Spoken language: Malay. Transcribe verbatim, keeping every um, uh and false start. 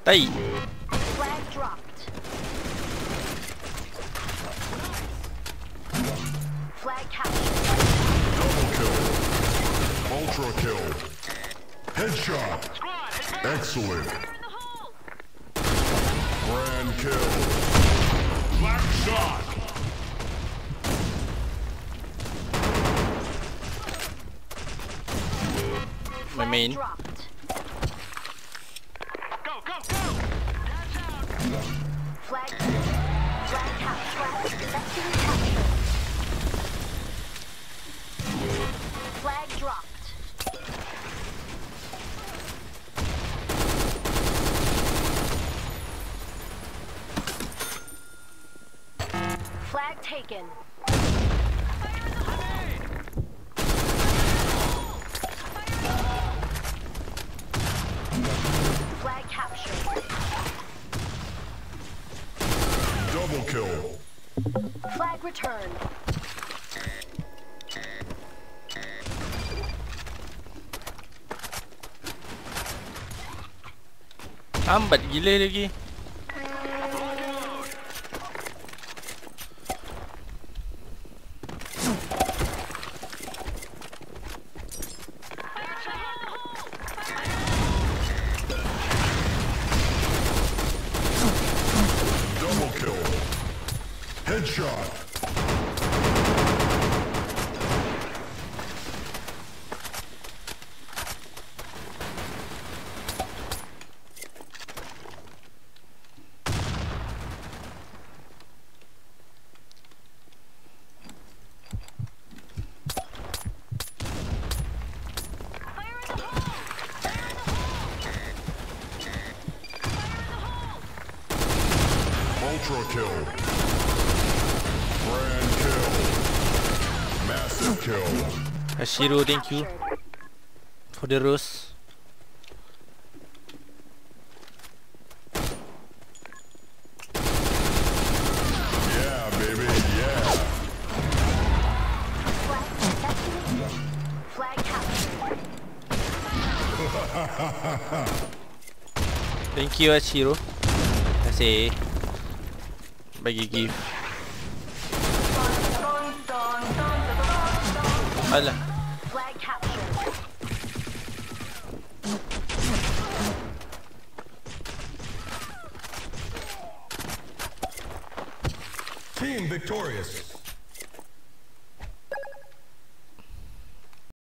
Tay. Flag dropped. Flag captured. Double kill. Ultra kill. Headshot. Excellent. Grand kill. Black shot. My main. Dropped. Go, go, go! Dash out! Flag. Flag captured. Successfully captured. Flag dropped. Flag taken. Flag captured. Double kill. Flag returned. Lambat gila lagi. Double kill. Headshot. Ultra kill. Grand kill. Massive kill. Hashiro, thank you for the rose. Yeah, baby, yeah. Flag successfully. Flag captured. Thank you Hashiro. Terima kasih bagi gift. Alah. Flag captured. Team victorious.